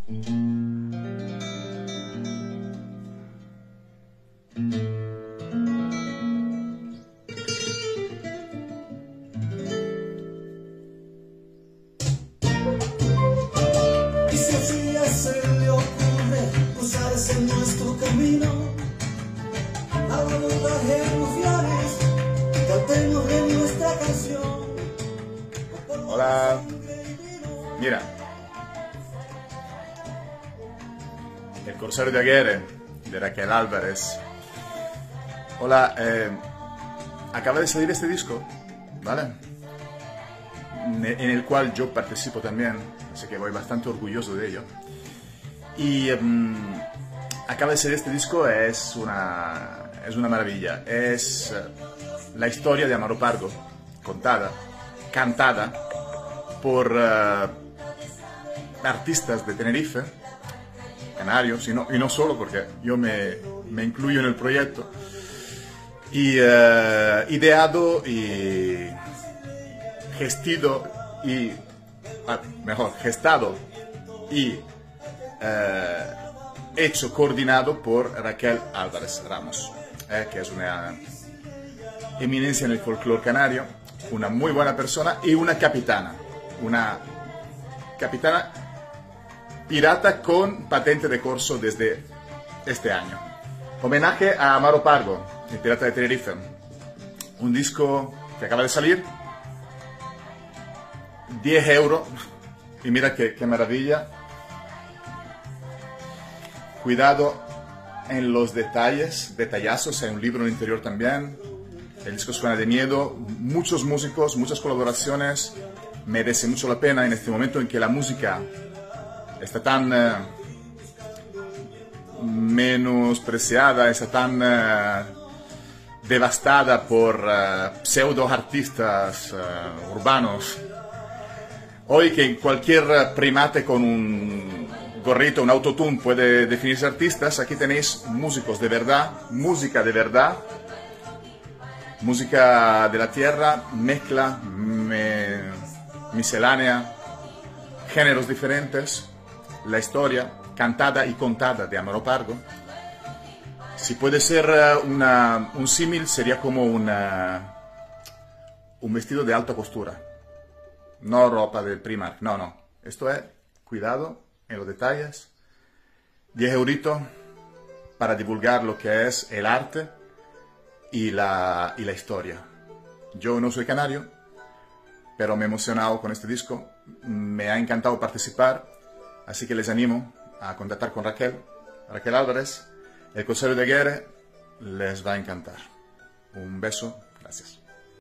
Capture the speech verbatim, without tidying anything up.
Y si así día se le ocurre cruzarse en nuestro camino, hagamos trajes rufianes, cantemos de nuestra canción. Hola. Mira. El Corsario de Aguirre, de Raquel Álvarez. Hola, eh, acaba de salir este disco, ¿vale? En el cual yo participo también, así que voy bastante orgulloso de ello. Y um, acaba de salir este disco, es una, es una maravilla. Es uh, la historia de Amaro Pargo, contada, cantada por uh, artistas de Tenerife, canarios, y no, y no solo, porque yo me, me incluyo en el proyecto, y uh, ideado y gestido y, ah, mejor, gestado y uh, hecho, coordinado por Raquel Álvarez Ramos, eh, que es una eminencia en el folclore canario, una muy buena persona y una capitana, una capitana pirata con patente de corso desde este año. Homenaje a Amaro Pargo, el pirata de Tenerife. Un disco que acaba de salir, diez euros, y mira qué, qué maravilla. Cuidado en los detalles, detallazos, hay un libro en el interior también. El disco suena de miedo, muchos músicos, muchas colaboraciones, merece mucho la pena en este momento en que la música está tan eh, menospreciada, está tan eh, devastada por eh, pseudo artistas eh, urbanos. Hoy que cualquier primate con un gorrito, un autotune puede definirse artistas, aquí tenéis músicos de verdad, música de verdad, música de la tierra, mezcla, me, miscelánea, géneros diferentes, la historia cantada y contada de Amaro Pargo. Si puede ser una, un símil, sería como una, un vestido de alta costura, no ropa de Primark, no, no, esto es cuidado en los detalles, diez euritos para divulgar lo que es el arte y la, y la historia. Yo no soy canario, pero me he emocionado con este disco, me ha encantado participar, así que les animo a contactar con Raquel, Raquel Álvarez, el Corsario de Aguirre, les va a encantar. Un beso, gracias.